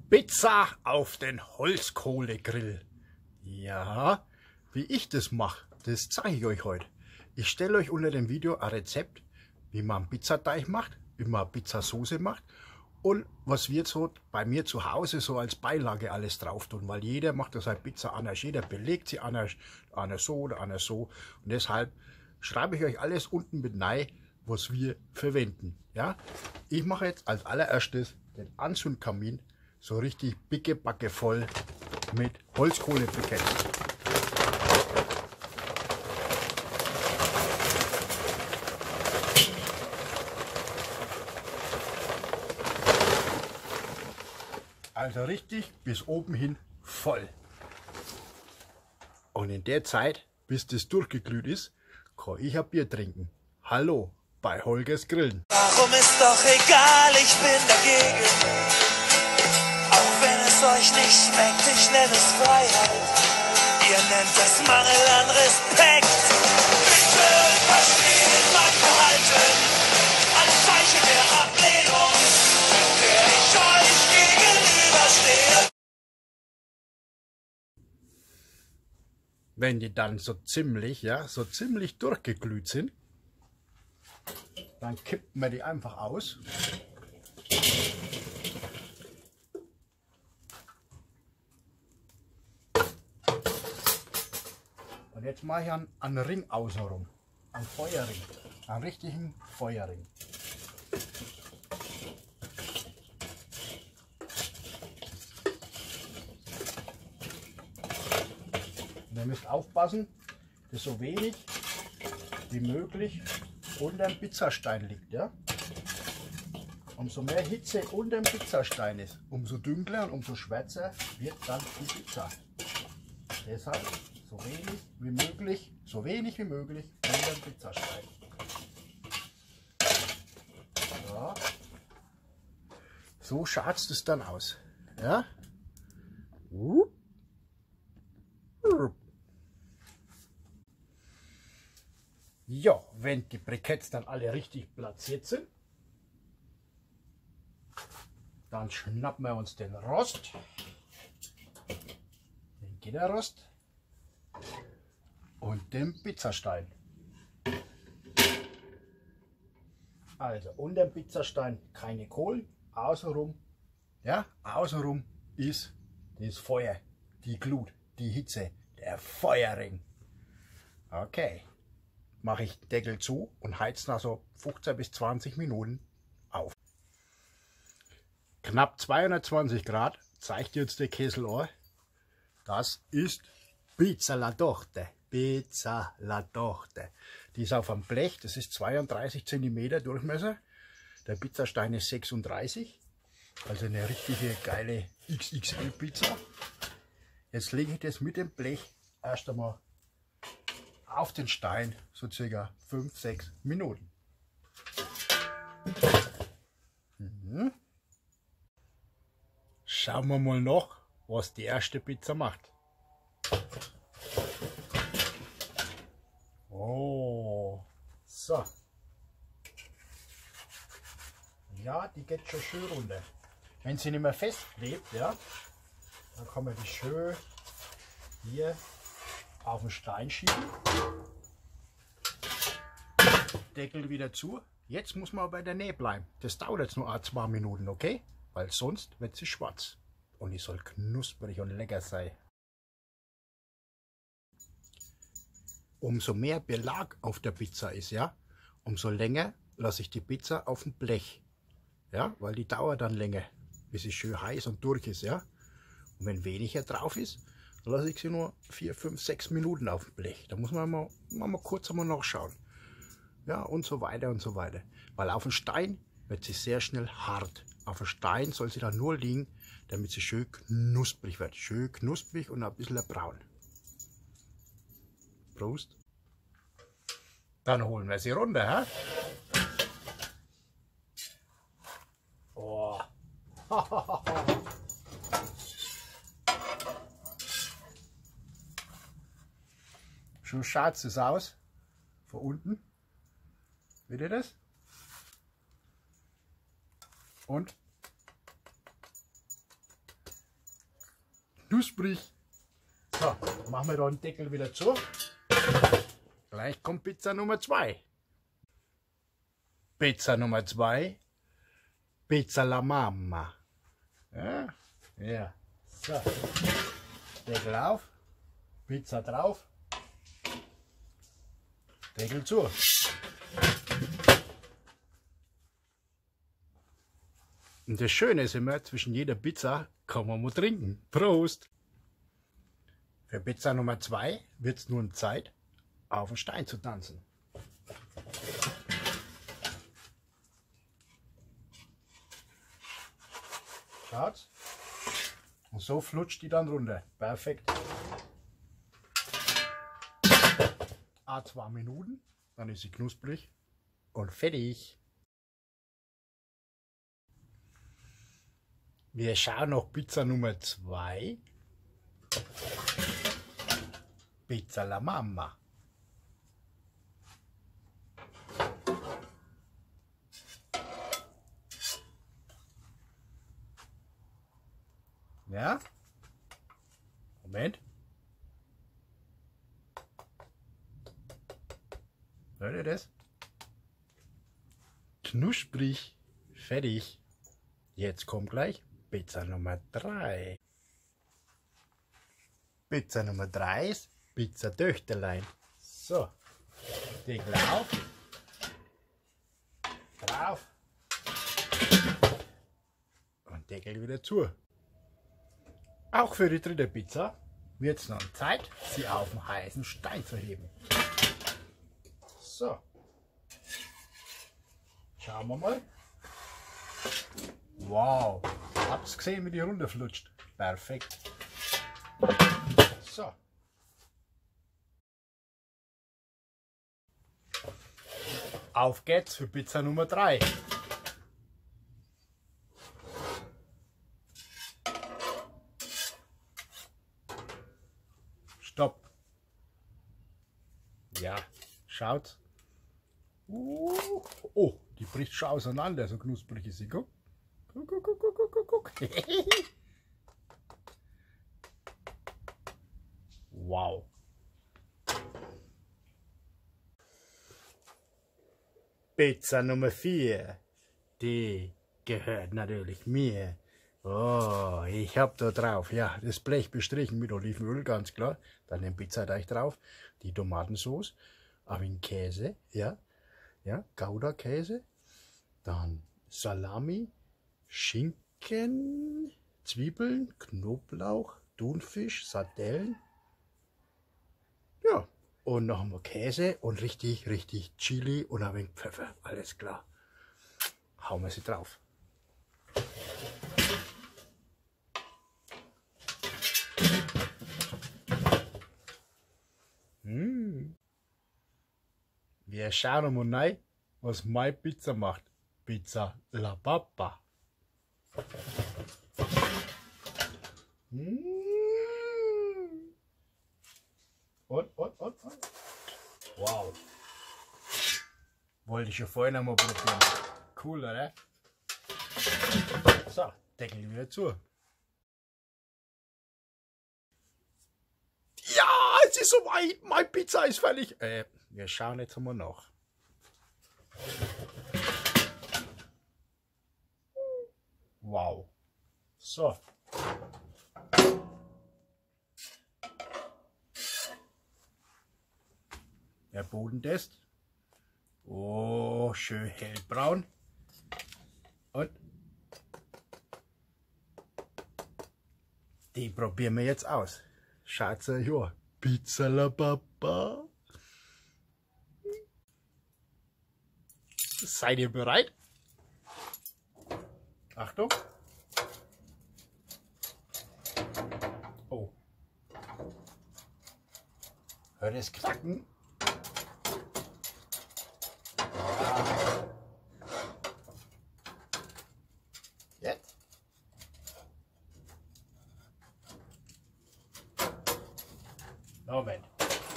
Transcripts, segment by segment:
Pizza auf den Holzkohlegrill. Ja, wie ich das mache, das zeige ich euch heute. Ich stelle euch unter dem Video ein Rezept, wie man einen Pizzateig macht, wie man Pizzasauce macht und was wir so bei mir zu Hause so als Beilage alles drauf tun, weil jeder macht das halt Pizza anders, jeder belegt sie anders, einer so oder einer so, und deshalb schreibe ich euch alles unten mit rein, was wir verwenden. Ja, ich mache jetzt als allererstes den Anzündkamin so richtig pickebacke voll mit Holzkohlebriketts. Also richtig bis oben hin voll. Und in der Zeit, bis das durchgeglüht ist, kann ich ein Bier trinken. Hallo bei Holgers Grillen. Warum ist doch egal, ich bin dagegen. Auch wenn es euch nicht schmeckt, ich nenne es Freiheit. Ihr nennt es Mangel an Respekt. Bitte verstehen, mein Verhalten als Zeichen der Ablehnung, der ich euch gegenüberstehe. Wenn die dann so ziemlich durchgeglüht sind, dann kippt man die einfach aus. Und jetzt mache ich einen Ring außenrum, einen Feuerring, einen richtigen Feuerring. Und ihr müsst aufpassen, dass so wenig wie möglich unter dem Pizzastein liegt. Ja? Umso mehr Hitze unter dem Pizzastein ist, umso dunkler und umso schwärzer wird dann die Pizza. Deshalb so wenig wie möglich unter dem Pizzastein. Ja. So schaut es dann aus. Ja? Ja, wenn die Briketts dann alle richtig platziert sind, dann schnappen wir uns den Rost, den Gitterrost und den Pizzastein. Also unter dem Pizzastein keine Kohlen, außenrum, ja, außenrum ist das Feuer, die Glut, die Hitze, der Feuerring. Okay. Mache ich den Deckel zu und heize nach so 15 bis 20 Minuten auf. Knapp 220 Grad zeigt jetzt der Kessel an. Das ist Pizza la Torte. Pizza la Torte. Die ist auf einem Blech, das ist 32 cm Durchmesser. Der Pizzastein ist 36. Also eine richtige geile XXL Pizza. Jetzt lege ich das mit dem Blech erst einmal auf den Stein, so circa 5-6 Minuten. Schauen wir mal noch, was die erste Pizza macht. Oh, so. Ja, die geht schon schön runter. Wenn sie nicht mehr festklebt, ja, dann kann man die schön hier auf den Stein schieben. Deckel wieder zu. Jetzt muss man bei der Nähe bleiben. Das dauert jetzt nur 2 Minuten, okay? Weil sonst wird sie schwarz. Und die soll knusprig und lecker sein. Umso mehr Belag auf der Pizza ist, ja, umso länger lasse ich die Pizza auf dem Blech. Ja, weil die dauert dann länger, bis sie schön heiß und durch ist, ja. Und wenn weniger drauf ist, dann lasse ich sie nur 4, 5, 6 Minuten auf dem Blech. Da muss man mal kurz einmal nachschauen. Ja, und so weiter und so weiter. Weil auf dem Stein wird sie sehr schnell hart. Auf dem Stein soll sie dann nur liegen, damit sie schön knusprig wird. Schön knusprig und ein bisschen braun. Prost. Dann holen wir sie runter. Hä? Oh. So schaut es aus. Von unten. Seht ihr das? Und knusprig. So, machen wir da den Deckel wieder zu. Gleich kommt Pizza Nummer 2. Pizza Nummer 2. Pizza la Mamma. Ja, ja. So. Deckel auf. Pizza drauf. Deckel zu. Und das Schöne ist immer, zwischen jeder Pizza kann man mal trinken. Prost! Für Pizza Nummer 2 wird es nun Zeit, auf den Stein zu tanzen. Schaut's? Und so flutscht die dann runter. Perfekt. 2 Minuten, dann ist sie knusprig und fertig. Wir schauen noch Pizza Nummer 2. Pizza la Mamma. Ja? Moment. Hört ihr das? Knusprig. Fertig. Jetzt kommt gleich Pizza Nummer 3. Pizza Nummer 3 ist Pizza Töchterlein. So. Deckel auf. Drauf. Und Deckel wieder zu. Auch für die dritte Pizza wird es noch Zeit, sie auf den heißen Stein zu heben. So. Schauen wir mal. Wow. Habt's gesehen, wie die runterflutscht. Perfekt. So. Auf geht's für Pizza Nummer 3. Stopp. Ja, schaut. Oh, die bricht schon auseinander, so knusprig ist sie. Guck. Guck, guck, guck, guck, guck, guck. Wow. Pizza Nummer 4. Die gehört natürlich mir. Oh, ich hab da drauf, ja, das Blech bestrichen mit Olivenöl, ganz klar. Dann den Pizzateig drauf, die Tomatensauce, ein wenig Käse, ja, Gouda-Käse, dann Salami, Schinken, Zwiebeln, Knoblauch, Thunfisch, Sardellen, ja, und noch einmal Käse und richtig Chili und ein wenig Pfeffer, alles klar. Hauen wir sie drauf. Wir schauen mal rein, was meine Pizza macht. Pizza la Papa. Und. Wow. Wollte ich ja vorhin einmal probieren. Cool, oder? So, Deckel wieder zu. Ja, es ist soweit. Meine Pizza ist fertig. Wir schauen jetzt mal nach. Wow. So. Der Bodentest. Oh, schön hellbraun. Und die probieren wir jetzt aus. Schaut euch an. Pizza la Papa. Seid ihr bereit? Achtung. Oh. Hört es knacken? Ja. Jetzt? Moment.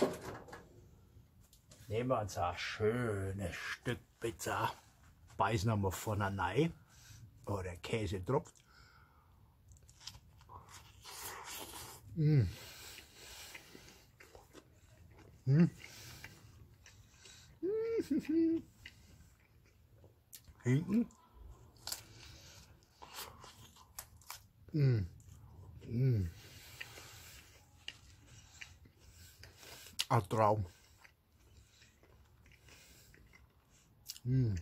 Nehmen wir uns ein schönes Stück Pizza, beißen wir von rein, oder Käse tropft. Mm. Mm. Hinten. Mm. Mm. Ein Traum. Mm.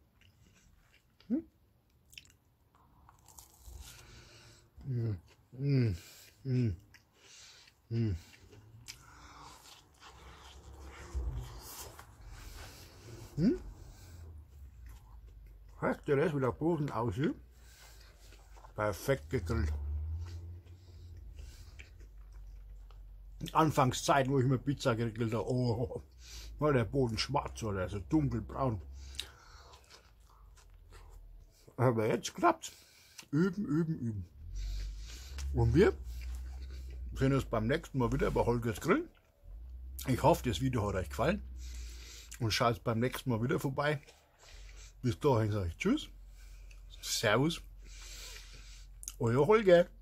Mm. Mm. Mm. Mm. Hm? Hörst du das, wie der Boden aussieht? Perfekt gegrillt. Anfangszeit, wo ich mir Pizza gegrillt habe, oh, war der Boden schwarz oder so dunkelbraun. Aber jetzt klappt's. Üben, üben, üben. Und wir sehen uns beim nächsten Mal wieder bei Holgers Grillen. Ich hoffe, das Video hat euch gefallen. Und schaut beim nächsten Mal wieder vorbei. Bis dahin sage ich Tschüss. Servus. Euer Holger.